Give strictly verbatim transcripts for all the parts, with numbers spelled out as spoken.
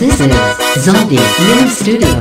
This is Zombie Mini Studio.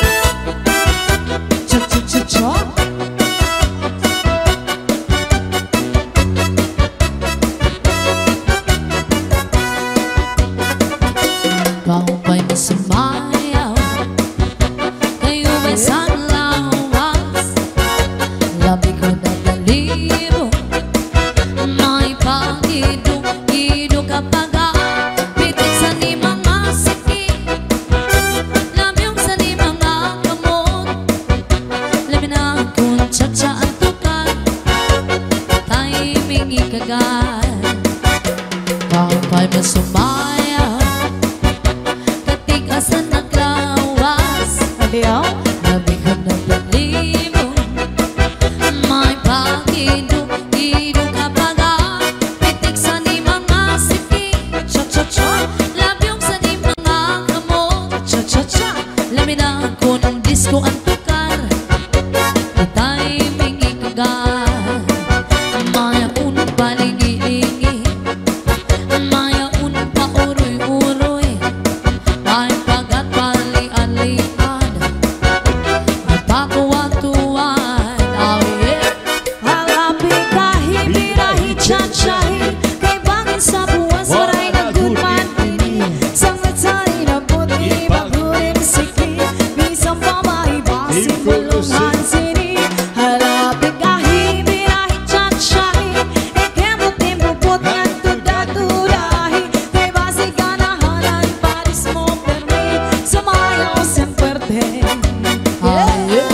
Kau may masamayaw, kayo may sanlawas, labi ko na dalibo, may pag-idog-idog kapag pitik sa ni mga siki, labyong sa ni mga kamot, labi na kung tsa-tsa ang tukad, timing ikagad. Kau may masamayaw, katigasan ng lawas, labi ko na dalibo, may pag-idog-idog kapag pitik sa ni mga siki, labyong sa ni mga kamot, labi na kung disco ang tukar, di timing ikagad. Maya unang palingi-lingi, maya unang pauroy-uroy, may pagat pali-alian, may pakuwatuan. Oh yeah. Halapi kahit birahi tsatsyahi, kay bangin sa buwan saray na gudman ini, sangat sari na puti bagurin siki, bisang pamahibasin bulungan sini. Halapi kahit birahi tsatsyahi, ikemot-imupot nga tuda-tudahi, kay basi ganahanan paris mo permi, sumayaw sem puerte. Ah, yeah.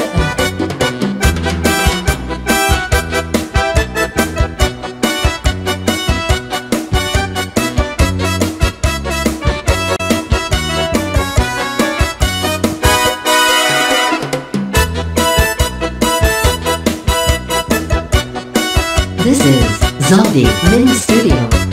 This is Zombie Mini Studio.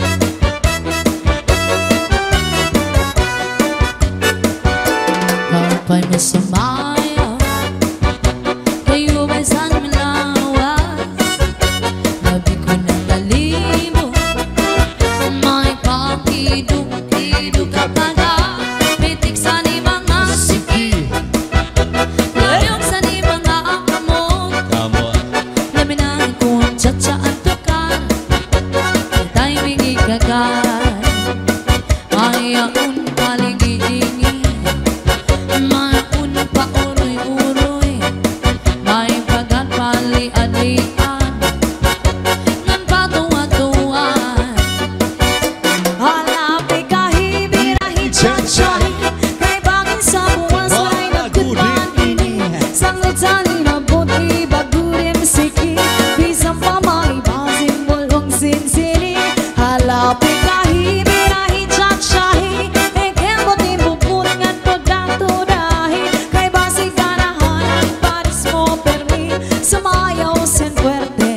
Kau pa'y masamayaw, kayo ba'y sanlawas, labi ko na dalibo, may pag-idog-idog kapag pitik sa ni mga siki, labyong sa ni mga kamot, labi na kung tsa-tsa ang tukar, di timing ikagad. Maya un palingi-lingi, may unang pauroy-uroy, may pagat pali-alian, ngan patuwa-tuwan. Halapi kahit birahi tsatsyahi, kay bangin sa buwan saray na gudman ini, sangat sari na puti bagurin siki, bisang pamahibasin bulong sinsini. Halapi kahit birahi tsatsyahi, ikemot-imupot nga tuda-tudahi, kay basi ganahanan paris mo permi, sumayaw sen puerte.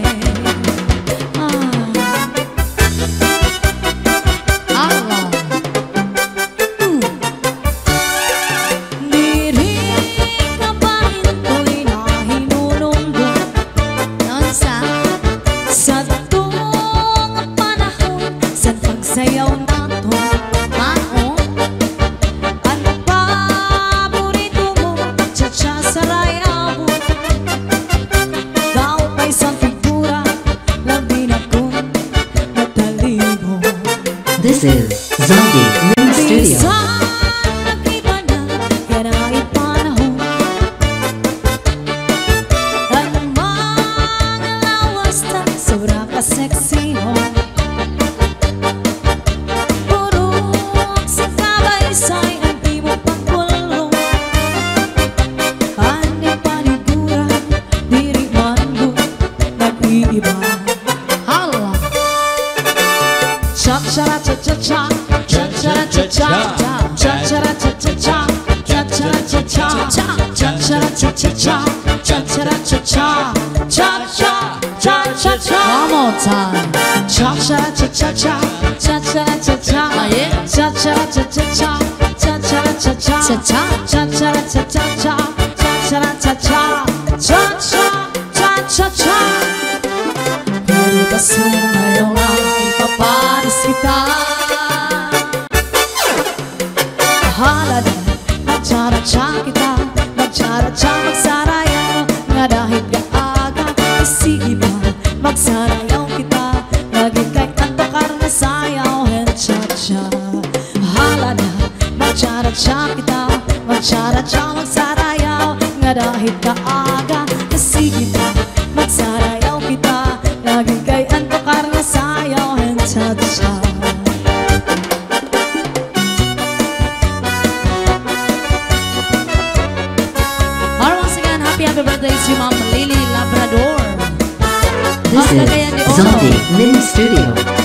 Allah. Diri ka bahin ko'y nahinulunggong Nonsa? sa tuong panahon sa pagsayaw nato. Mao? Ano paborito mo? Tsa-tsa saray abo. Daw pa'y isang figura, labi na kung natalibo. This is Zombie Mini Studio. Bisang nakita na ganay panahon, ang mga lawas na sobra ka-sexy ho. Puro sa kabaysay ang di mo pagkulong, ani paniguran, diri man mo nag-iiba. Allah. Cha-cha-cha-cha-cha, cha-cha-cha-cha, cha-cha-cha-cha-cha, cha-cha-cha-cha, cha-cha-cha-cha, cha-cha-cha-cha, cha-cha-cha-cha. One more time. Cha-cha-cha-cha-cha, cha-cha-cha-cha, Ah, yeah? cha-cha-cha-cha-cha, cha-cha-cha-cha, Cha-cha. cha-cha-cha-cha-cha, cha-cha-cha-cha, cha-cha-cha-cha. Pero basta ngayon ay paparis kita. Mahal halada magcara-cha kita, magcara-cha magsarayaw nga dahil kaaga sige ba magsarayaw kita laging kay antok na sayaw and cha-cha. Halada magcara-cha kita, magcara-cha magsarayaw nga dahil kaaga sige ba magsarayaw kita laging kay antok na sayaw and cha-cha. Happy birthday to Mom Lily Labrador. This is Zombie Mini Studio.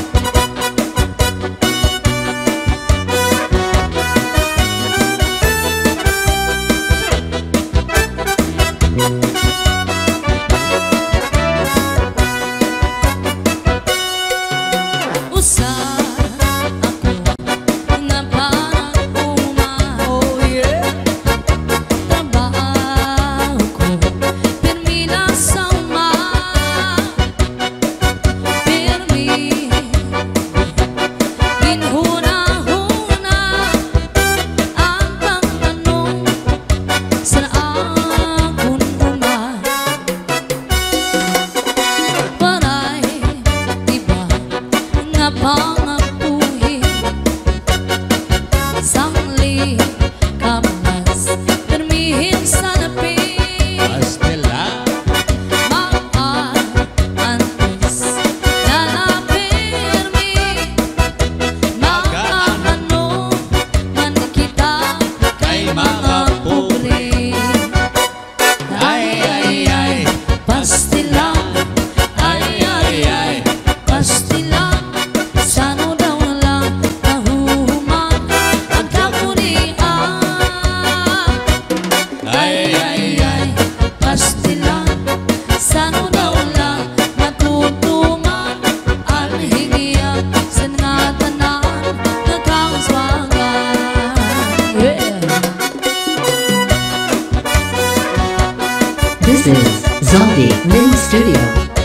This is Zombie Mini Studio.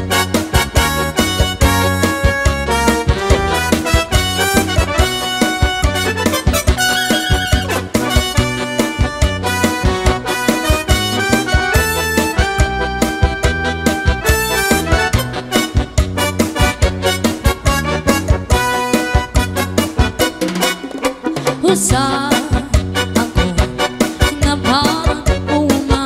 Usa ako na parang uma,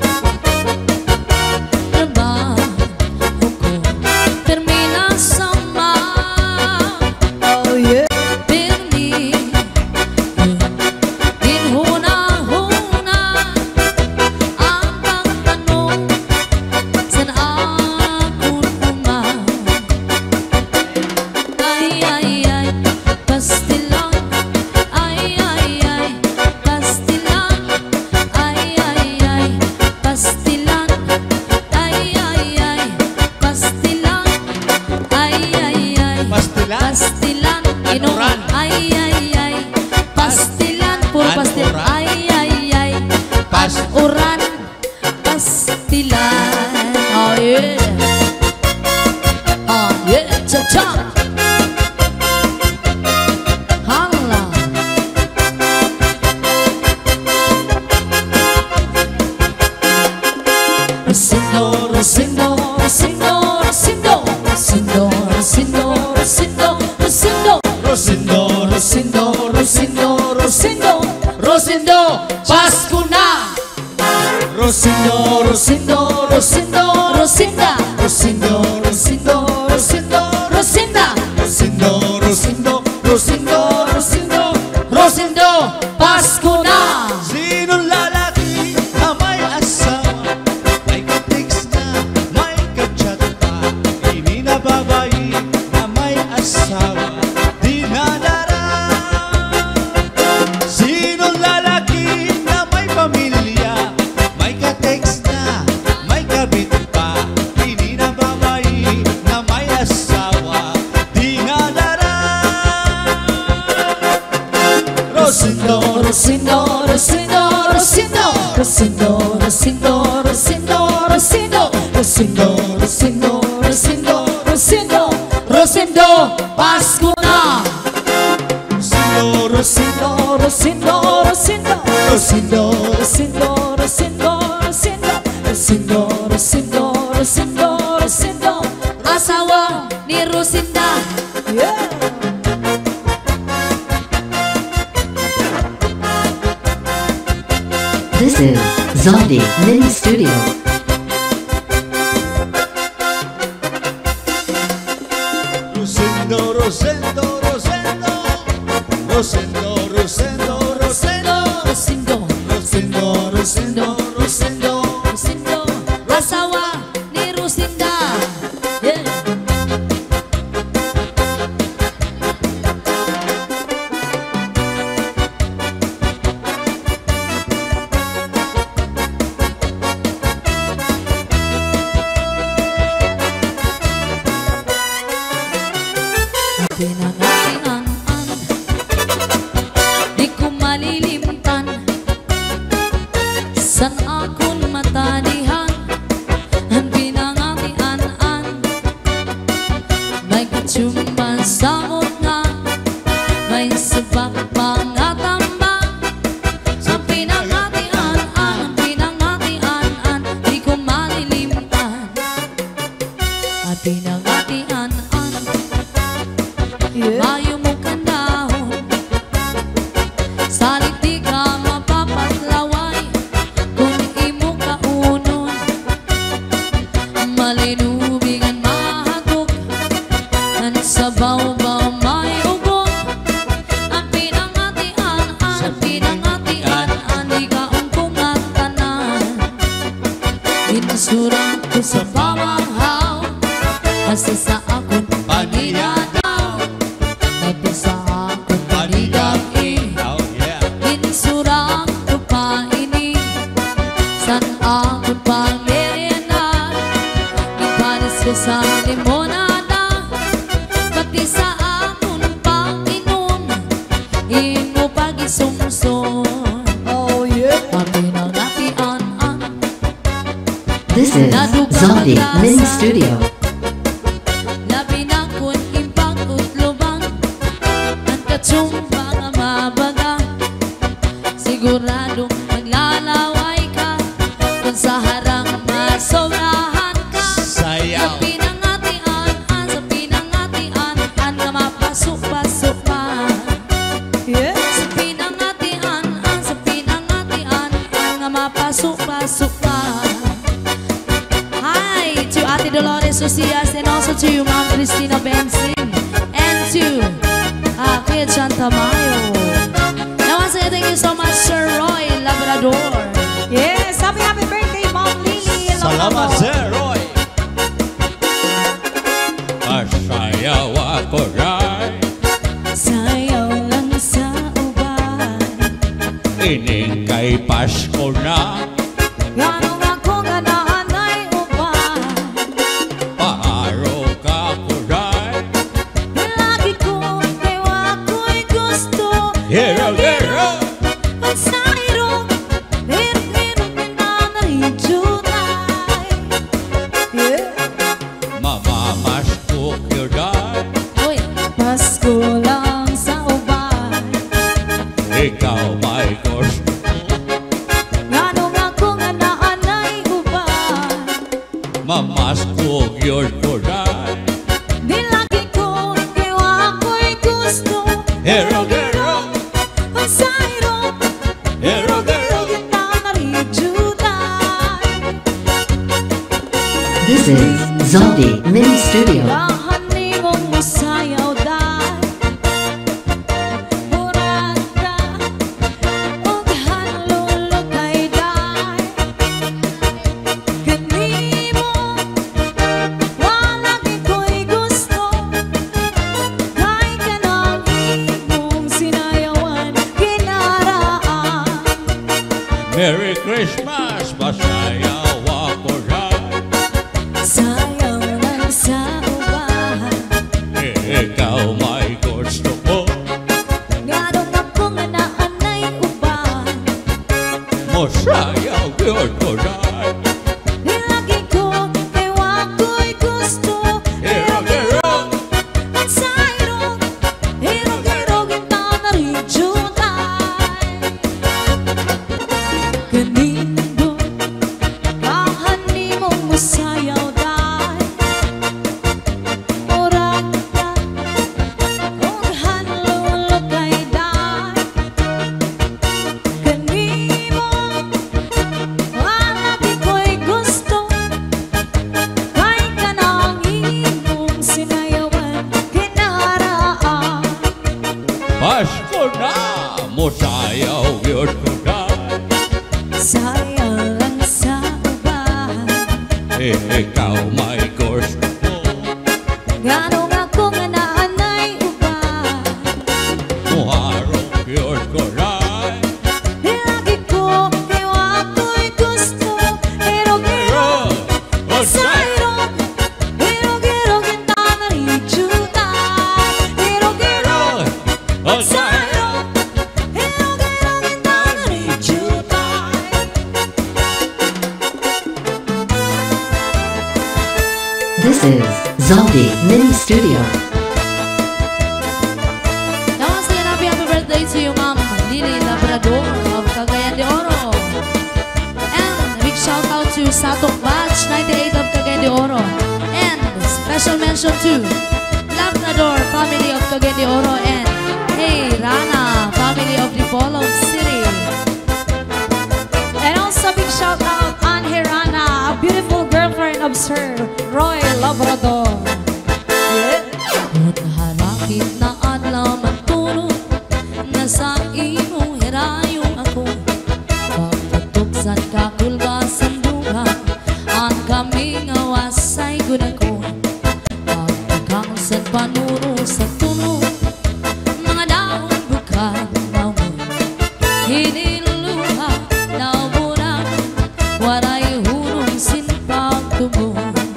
trabaho ko termina sama. Oh yeah. Permi din huna-huna ang pagtanong saan akong uma. Ay ay ay pastilan. Pastilan, inuran. Ay, ay, ay. Pastilan, puro pastilan. Ay, ay, ay. Pas-uran. Pastilan. Oh, yeah. Oh, yeah. Cha-cha. Hala. Rosindo, Rosindo, Rosindo, Rosindo, Rosindo, Rosindo. Rosindo, Rosindo, Rosindo, Rosindo, Rosindo, Rosindo, Pasko na. Rosindo, Rosindo, Rosindo, Rosinda, Rosindo, Rosindo, Rosindo, Rosinda, Rosindo, Rosindo, Rosindo, Rosindo, Rosindo, Pasko na. Sinong lalaki na may asawa, may ka-text na, may ka-chat pa, hindi na babae na may asawa, di nadara. Sinong lalaki na may pamilya, may ka-text na, may kabit pa, hindi na babae na may asawa, di nadara. Rosindo, Rosindo, Rosindo, Rosindo, Rosindo, Rosindo, Rosindo, Rosindo, Rosindo, Rosindo, Rosindo, Rosindo, Rosindo, Pasko na. Rosindo, Rosindo, Rosindo, Rosindo. Rosindo, Rosindo, Rosindo, Rosindo, Rosindo, Rosindo, Rosindo, Rosindo, Asawa ni Rusinda. yeah. This is Zaldi Mini Studio. Rosendo, Rosendo, Rosendo, Rosendo, Rosendo, Rosendo, Rusindo. Rosendo, Rosendo, Rosendo. Rusindo. Asawa ni Rusinda. Yeah. Pinangatian-an, di ko malilimtan. San akong matanihan, ang pinangatian-an. May katsumban sa mukha, may sabak pangatamba. Ang pinangatian-an, ang pinangatian-an, di ko malilimtan. Ang pinangatian-an, Yeah. mayo mo kandahon, salit di ka mapapatlaway. Kung imo kaunon, malinubingan mahagok, ang sabaw-baw may ugot. Ang pinangatian, ang pinangatian, di ka ungkong tanan. Insurang ko sa pamanghaw, kasi sa akong paninadaw. Ito sa akong paligagin, Oh yeah. insurang ko pa ini. San akong pangmerienda, ipanis ko sa limonada. Pati sa akong panginom, imo pag-isumson. Oh yeah. Ang pinangatian-an, This is Zaldi Mini Studio. labi na kun impang utloban, ang katsumba nga mabaga. Siguradong maglalaway ka, kung sa harang masobrahan ka. Sa Sayaw. pinangatian, sa pinangatian, nga mapasok-pasok pa. Yeah. Sa pinangatian, sa pinangatian, nga mapasok-pasok pa. Hi to Ate Dolores Ocias and also to you, Ma'am Cristina Bensing, and to uh, Kuya John Tamayo. Now once again, thank you so much, Sir Roy Labrador. Yes, happy happy birthday, Mom Lily. Salamat, Sir Roy. Masayaw ako rin, Sayaw lang sa uban. ining kay Pasko na. Ganong ako nga naanay uban. Paharo ka ko rin. Lagi ko kayo ako'y gusto. Hero, hero. At sa irong, hirap-hirap pinanaridyunay. Yeah. Mamamas ko rin. Uy, Pasko lang sa uban. Ikaw may gusto. Ganong ako nga naanay uban. Mamas ko yun ko rin. Di lagi ko kayo ako'y gusto. Hero, hero. At sa irong, Hero, hero. pinanaridyunay. This is Zaldi Mini Studio. Bahani mong masayaw dahil Murata og hanlulog kay dahil Kanimo wala ko'y gusto. Kay kanang imong sinayawan kinaraan. Merry Christmas, masayaw ako rin. Sayaw lang sa uban. Ikaw may gusto ko. Ganong ako nga naanay uban. Masayaw yun ko rin. Lagi ko kayo ako'y gusto. Hero, hero. At sa irong, hirog-hirog yung tanaridyunay. Kanindo kahani mo musayaw dai Murag ka kung hanlulog kay dai Kanimo ang lagi ko'y gusto Kay kanang imong sinayawan kinaraan Pasko na mo sayaw yun ko na Sayang lang sa uban ikaw may gusto Ganong ako nga naanay uban Muharong yun ko na Lagi ko kayo ako'y gusto Erog-erog sa irog Erog-erog yung tangan ijuta Erog-erog sa irog Erog-erog yung tangan ijuta This is Zaldi Mini Studio. Namaste and happy happy birthday to you, Ma'am Lily Labrador of Cagayan de Oro. And a big shout out to Satok Batch ninety-eight of Cagayan de Oro. And special mention to Labrador family of Cagayan de Oro and Hey Rana family of Dipolog City. And also big shout out on Hirana, a beautiful girlfriend of Sir Roy Labrador. Yeah. At harapit na adlaw magtulog na sa imong hirayong ako pagpatuksan ka kulbasan duha ang kaming awasay gud ako pagpagkangsan panuro sa tunog mga daon bukad mawon hiniluha nawura waray hunong sinpag tubo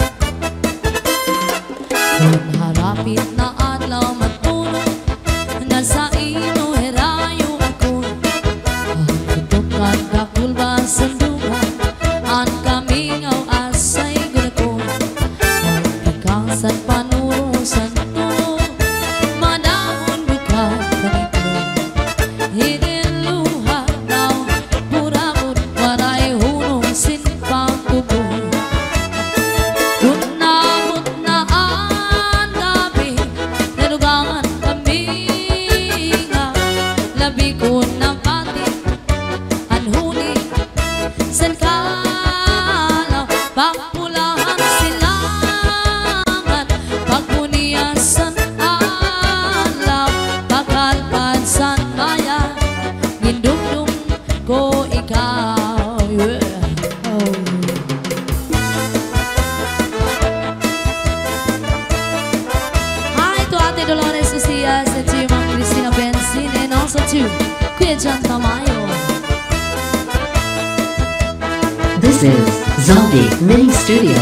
harapit na adlaw matulog na sa ino herayo ako pagtutukan kakulbasan duha ang kamingaw asay gulako pagkangsan panurusan tunog manahon bukad kanito hiniluha daw puramot waray hunong sinpang tubo Kunabot na ang gabi, nalugangan kami nga labi ko ng pati, anhuni, san kalaw, pagpulahan silangan, pagpuniyasan alaw, pagkalpan san maya, gindumdum ko ikaw. Yeah. Hi to Ate Dolores Ucias and to Ma'am Cristina Benzin and also to Kuya John Tamayo. This is Zaldi Mini Studio.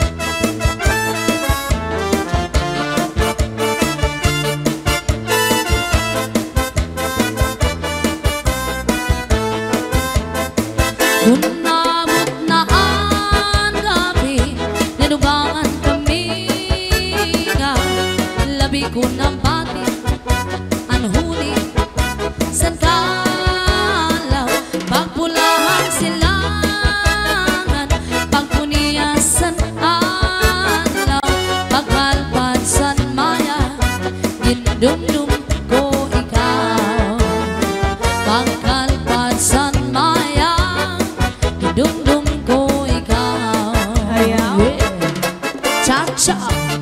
Kunabot na ang gabi, nalugangan kami nga labi ko ng pati, anhuni, san kalaw, pagpulahan silangan, pagpuniyasan alaw, pagkalpan san maya, gindumdum ko ikaw, pagkalpan san maya, gindumdum ko ikaw. Ayaw. Yeah. Cha-cha.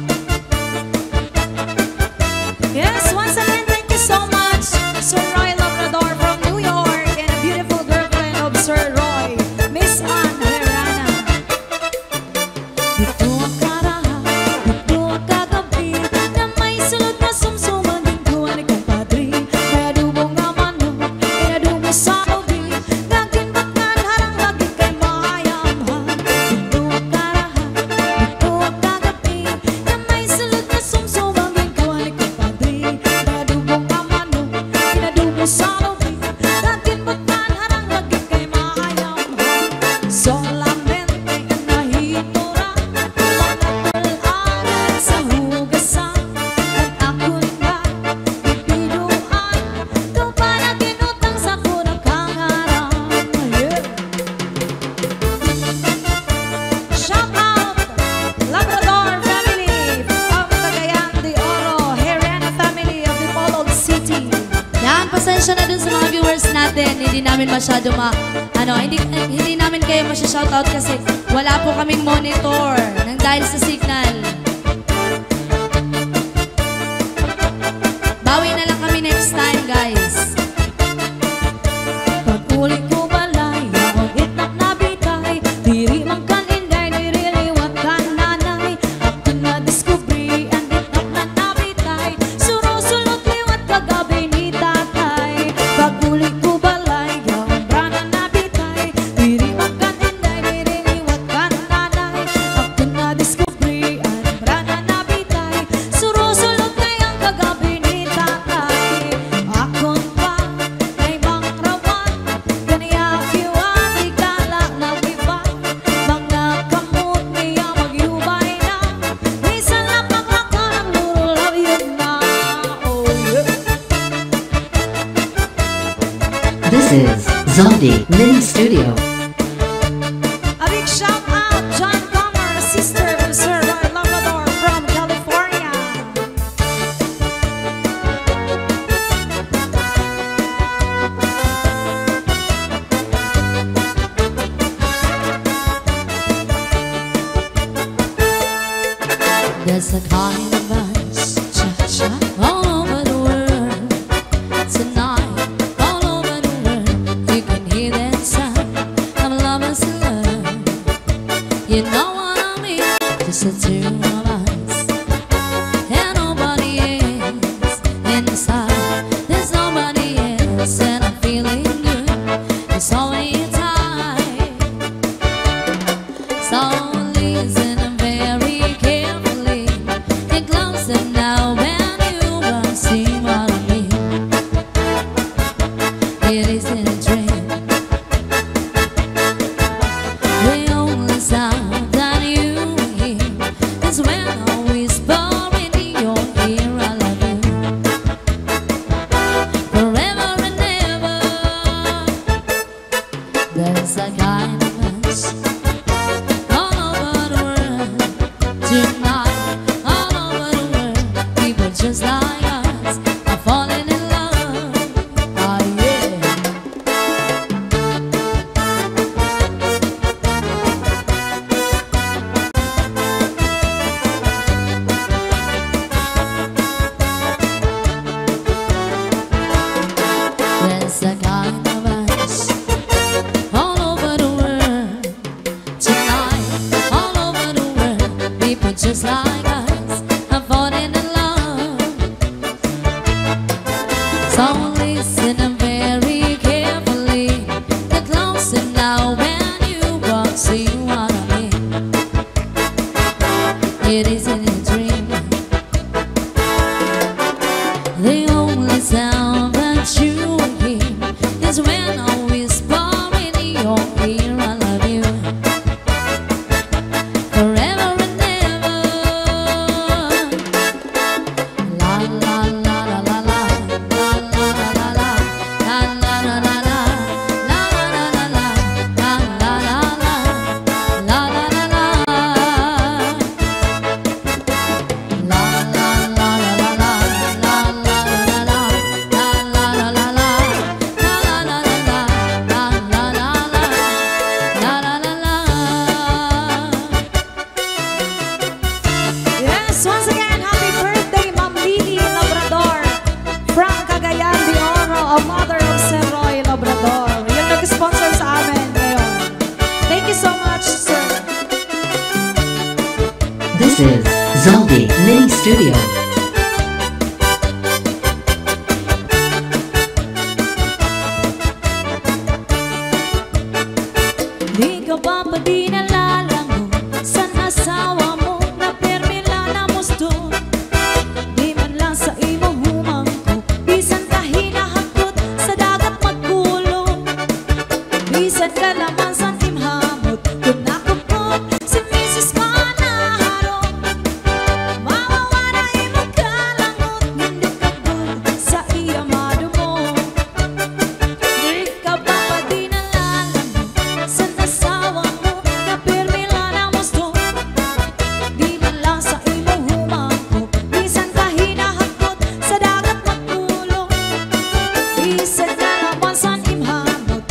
Yes, once again, thank you so much, Sir Roy Labrador from New York, and a beautiful girlfriend of Sir namin masyado ma ano, hindi hindi namin kayo masya-shoutout kasi wala po kaming monitor nang dahil sa signal. Bawi na lang kami next time, guys. Pag-uli ko balay, ang itnak na bitay, diri man kan inday, diri liwat kan nanay. Ako na diskubri, ang itnak na nabitay, surusulot liwat kagabi ni tatay. Pag-uli ko balay, ang brana na bitay, diri man kan inday, diri liwat kan nanay. Ako na diskubri, ang brana na bitay, surusulot ngayang kagabi ni tatay. Akon pa kay bang rawan, kaniya kiwan di kala nagiba, mga kamot niya magyubay na, minsan lang maglakang lulaw yun na. Oh yeah. This is Zaldi Mini Studio. A big shout out, John Comer, sister of Sir Roy Labrador from California. There's a kind of us, cha-cha, all over the world. Tonight, all over the world, you can hear that sound of lovers in love. You know what I mean? Just the two of us, and nobody else inside. There's nobody else, and I'm feeling good. It's only time, so listen very carefully. Get closer now when you will see what I mean. It isn't a dream. The only sound that you hear is when I whisper in your ear, I love you forever and ever. There's a kind of us all over the world tonight, all over the world. People just like us are falling in love. Oh yeah. There's a kind of us all over the world tonight, all over the world. People just like us are falling in love. So listen very carefully. Get closer now when you will see what I mean. It isn't a dream. The only sound that you hear is when I whisper in your ear, I love you forever and ever. La la la la la la, la la la la la, la la la la la, la la la la la, la la la la, la la la la. La la la la la la, la la la la la, la la la la la, la la la la la, la la la la, la la la la, la la la la. Yes, once again, happy birthday, Ma'am Lily Labrador from Cagayan de Oro, a mother of Sir Roy Labrador. Yung nag-sponsor sa amin ngayon. Thank you so much, sir. This is Zaldi Mini Studio. Di ka ba pa di nalalango sa asawa mo na permila na musto? Di man lang sa imo humangko, bisan ka hinahakot sa dagat magkulong. Bisan ka naman sa timhamot, kung nakupot si Missus Manaharong. Mawawa na imo kalangot, hindi ka ba sa iyamado mo? Di ka ba pa di nalalango sa asawa mo na permila na musto? Di man lang sa imo humangko, bisan ka hinahakot sa dagat magkulong. Bisan ka naman sa timhamot,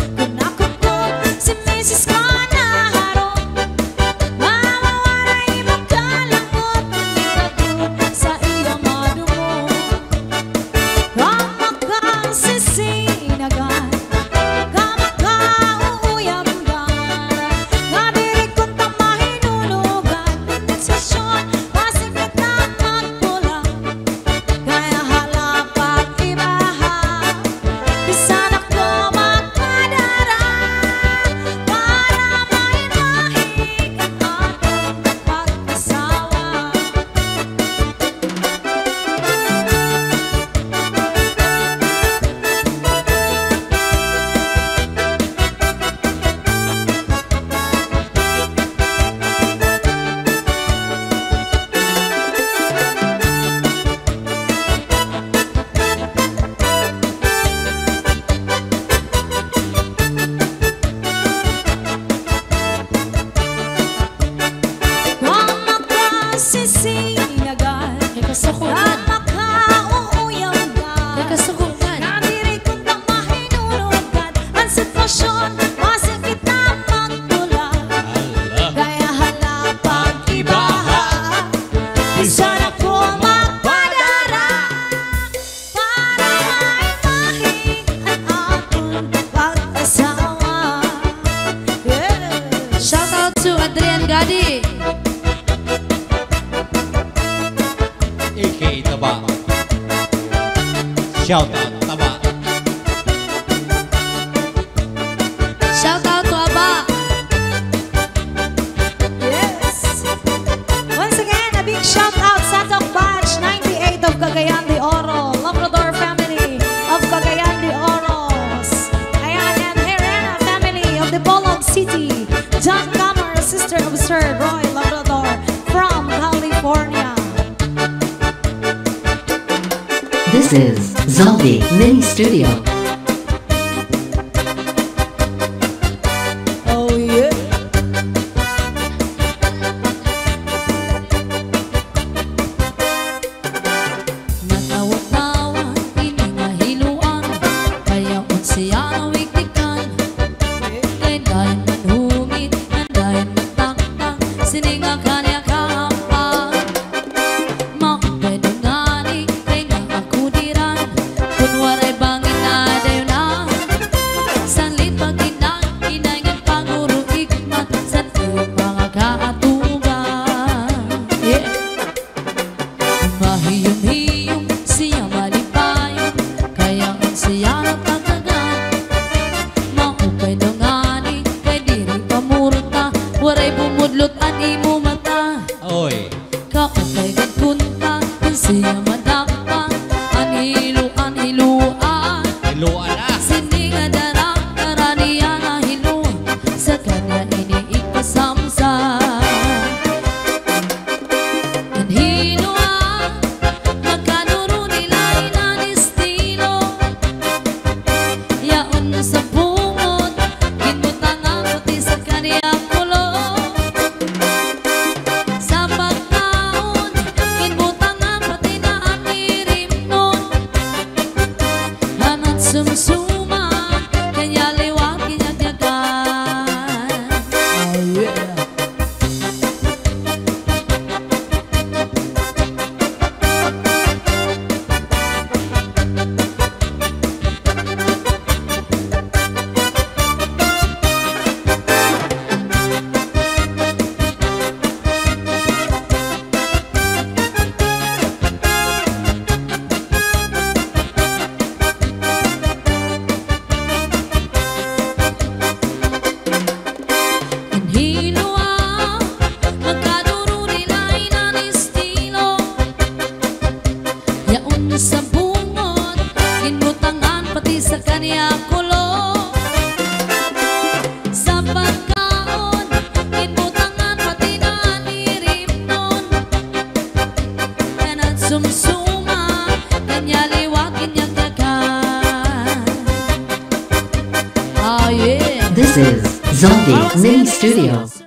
shout out. Tama. Shout out to Aba. Yes. Once again, a big shout out sa Tok Batch ninety-eight of Cagayan de Oro, Labrador family of Cagayan de Oros. Ayan, and Herrera family of the Bolog City. John Camer, sister of Sir Roy Labrador from California. This is Zaldi Mini Studio. Oh yeah. Natawa-tawa, hinihiluan, kaya unsiya na wiktikan. Kay dahil manhumit, dahil matangtang, sininga kanya kahampan. Makapedungani, kay nga ako diran, kunwaray bangin na dayo na. Sanlit pag-inang, inangan panguro ikmat, sa tuyong mga kaatuban. Yeah. Mahiyong-hiyong siya malipayon, kaya ang siya natagagan. Maupay dongani, kay diri pamurta, waray bumudlot an imo mata. Oy. Kaupay gagkunta, ang siya madakpa, anhilo anhiluan. Iluan na. Sininga darang karaniya na hilo, sa kanya iniipasamsa. Anhiluan, magkanuro nila inan estilo. Yaon sa bungot, kinbutang ang puti sa kanya kulo. Sa pagkaon, kinbutang ang pati na ang irimnon. Hanat sumsuma, kanya liwag kinyagyagan. Oh yeah. Anhiluan, magkanuro nila inan estilo. Yaon sa bungot, kinbutangan pati sa kanya kulo. Sa pagkaon, kinbutangan pati na anirimnon. Kanat sumsuma, kanya liwag kinyagyagan. Ah yeah. This is Zaldi Mini Studio.